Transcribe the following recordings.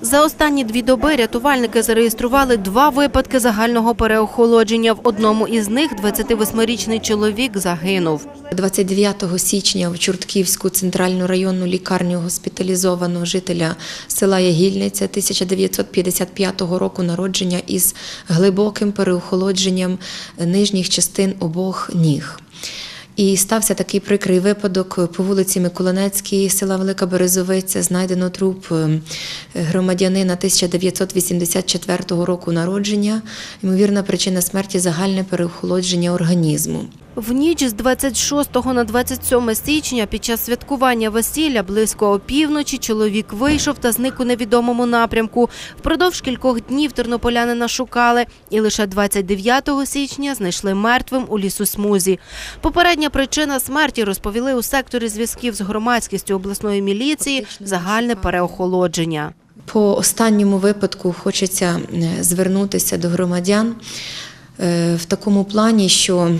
За останні 2 доби рятувальники зареєстрували 2 випадки загального переохолодження. В одному із них 28-річний чоловік загинув. 29 січня в Чортківську центральну районну лікарню госпіталізовано жителя села Ягільниця 1955 року народження із глибоким переохолодженням нижніх частин обох ніг. І стався такий прикрий випадок по вулиці Миколинецькій, села Велика Березовиця. Знайдено труп громадянина 1984 року народження. Ймовірна причина смерті – загальне переохолодження організму. В ніч з 26 на 27 січня під час святкування весілля близько опівночі чоловік вийшов та зник у невідомому напрямку. Впродовж кількох днів тернополянина шукали і лише 29 січня знайшли мертвим у лісосмузі. Попередня причина смерті розповіли у секторі зв'язків з громадськістю обласної міліції – загальне переохолодження. По останньому випадку хочеться звернутися до громадян в такому плані, що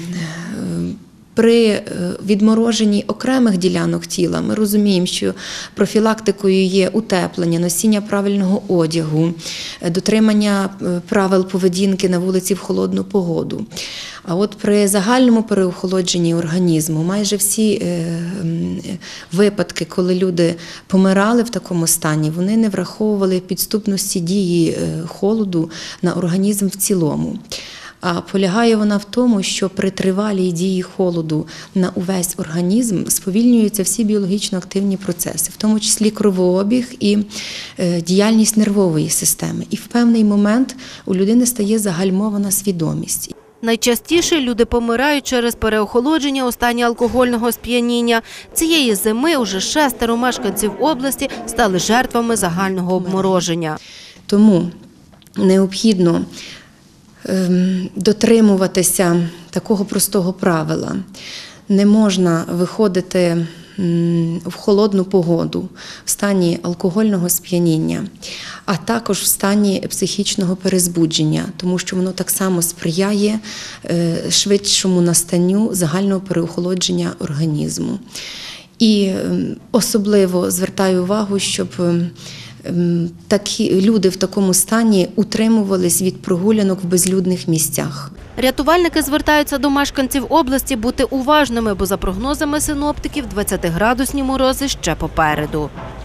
при відмороженні окремих ділянок тіла ми розуміємо, що профілактикою є утеплення, носіння правильного одягу, дотримання правил поведінки на вулиці в холодну погоду. А от при загальному переохолодженні організму майже всі випадки, коли люди помирали в такому стані, вони не враховували підступності дії холоду на організм в цілому. А полягає вона в тому, що при тривалій дії холоду на увесь організм сповільнюються всі біологічно активні процеси, в тому числі кровообіг і діяльність нервової системи. І в певний момент у людини стає загальмована свідомість. Найчастіше люди помирають через переохолодження у стані алкогольного сп'яніння. Цієї зими уже 6 мешканців області стали жертвами загального обмороження. Тому необхідно дотримуватися такого простого правила. Не можна виходити в холодну погоду в стані алкогольного сп'яніння, а також в стані психічного перезбудження, тому що воно так само сприяє швидшому настанню загального переохолодження організму. І особливо звертаю увагу, щоб такі люди в такому стані утримувались від прогулянок в безлюдних місцях. Рятувальники звертаються до мешканців області бути уважними, бо за прогнозами синоптиків 20-градусні морози ще попереду.